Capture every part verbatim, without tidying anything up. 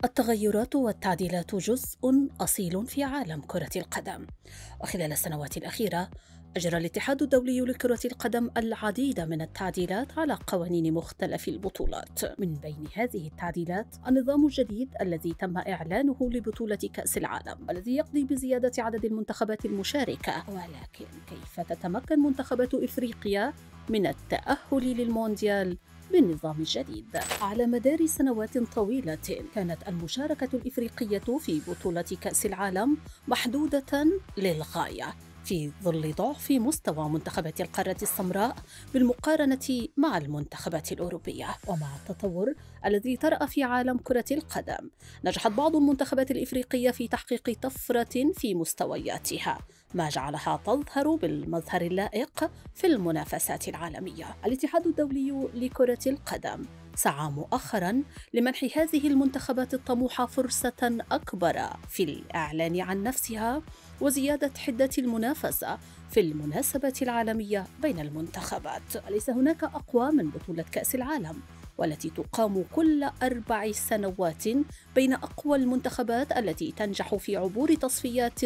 التغيرات والتعديلات جزء أصيل في عالم كرة القدم، وخلال السنوات الأخيرة أجرى الاتحاد الدولي لكرة القدم العديد من التعديلات على قوانين مختلف البطولات. من بين هذه التعديلات النظام الجديد الذي تم إعلانه لبطولة كأس العالم، والذي يقضي بزيادة عدد المنتخبات المشاركة. ولكن كيف تتمكن منتخبات إفريقيا من التأهل للمونديال بالنظام الجديد؟ على مدار سنوات طويلة كانت المشاركة الإفريقية في بطولة كأس العالم محدودة للغاية في ظل ضعف مستوى منتخبات القارة السمراء بالمقارنة مع المنتخبات الأوروبية. ومع التطور الذي طرأ في عالم كرة القدم، نجحت بعض المنتخبات الإفريقية في تحقيق طفرة في مستوياتها، ما جعلها تظهر بالمظهر اللائق في المنافسات العالمية. الاتحاد الدولي لكرة القدم سعى مؤخراً لمنح هذه المنتخبات الطموحة فرصة أكبر في الإعلان عن نفسها وزيادة حدة المنافسة في المناسبات العالمية بين المنتخبات. وليس هناك أقوى من بطولة كأس العالم، والتي تقام كل أربع سنوات بين أقوى المنتخبات التي تنجح في عبور تصفيات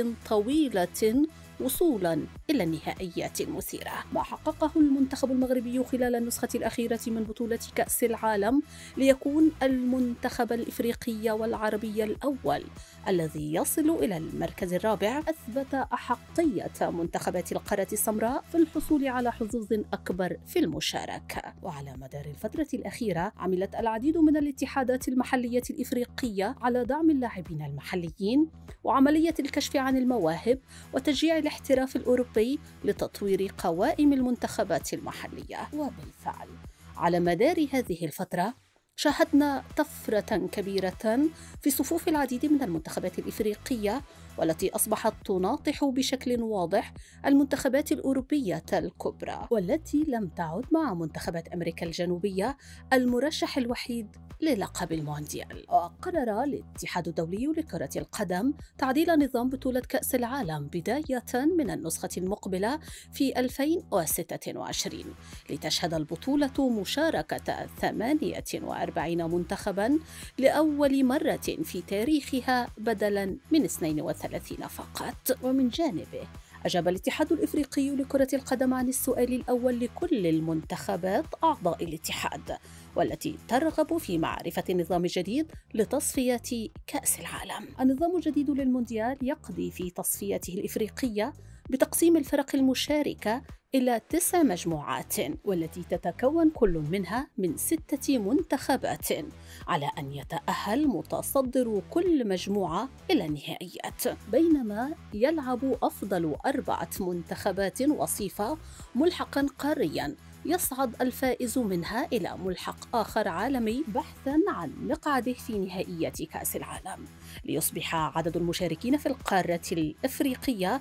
طويلة وصولاً إلى النهائيات المثيرة. ما حققه المنتخب المغربي خلال النسخة الأخيرة من بطولة كأس العالم ليكون المنتخب الإفريقي والعربي الأول الذي يصل إلى المركز الرابع، أثبت أحقية منتخبات القارة السمراء في الحصول على حظوظ أكبر في المشاركة. وعلى مدار الفترة الأخيرة عملت العديد من الاتحادات المحلية الإفريقية على دعم اللاعبين المحليين وعملية الكشف عن المواهب وتشجيع الاحتراف الأوروبي لتطوير قوائم المنتخبات المحلية. وبالفعل على مدار هذه الفترة شاهدنا طفرة كبيرة في صفوف العديد من المنتخبات الإفريقية، والتي أصبحت تناطح بشكل واضح المنتخبات الأوروبية الكبرى، والتي لم تعد مع منتخبات أمريكا الجنوبية المرشح الوحيد للقب المونديال. وقرر الاتحاد الدولي لكرة القدم تعديل نظام بطولة كأس العالم بداية من النسخة المقبلة في ألفين وستة وعشرين، لتشهد البطولة مشاركة ثمانية وأربعين منتخباً لأول مرة في تاريخها بدلاً من اثنين وثلاثين فقط. ومن جانبه أجاب الاتحاد الإفريقي لكرة القدم عن السؤال الأول لكل المنتخبات أعضاء الاتحاد، والتي ترغب في معرفة النظام الجديد لتصفية كأس العالم. النظام الجديد للمونديال يقضي في تصفيته الإفريقية بتقسيم الفرق المشاركة إلى تسع مجموعات، والتي تتكون كل منها من ستة منتخبات، على أن يتأهل متصدر كل مجموعة إلى النهائيات، بينما يلعب أفضل أربعة منتخبات وصيفة ملحقاً قارياً يصعد الفائز منها إلى ملحق آخر عالمي بحثاً عن مقعده في نهائيات كأس العالم، ليصبح عدد المشاركين في القارة الإفريقية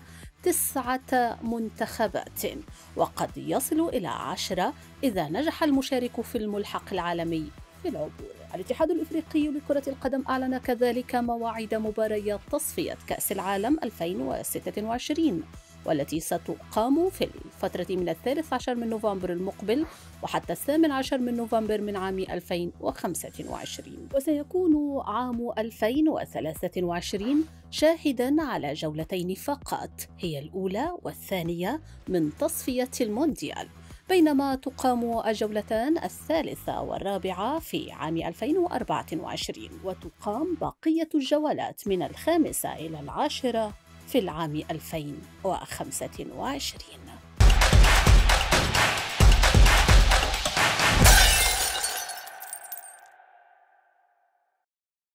تسعة منتخبات، وقد يصل إلى عشرة إذا نجح المشارك في الملحق العالمي في العبور. الاتحاد الإفريقي لكرة القدم أعلن كذلك مواعيد مباريات تصفية كأس العالم ألفين وستة وعشرين، والتي ستقام في الفترة من الثالث عشر من نوفمبر المقبل وحتى الثامن عشر من نوفمبر من عام ألفين وخمسة وعشرين. وسيكون عام ألفين وثلاثة وعشرين شاهداً على جولتين فقط، هي الأولى والثانية من تصفية المونديال، بينما تقام الجولتان الثالثة والرابعة في عام ألفين وأربعة وعشرين، وتقام بقية الجولات من الخامسة إلى العاشرة في العام ألفين وخمسة وعشرين.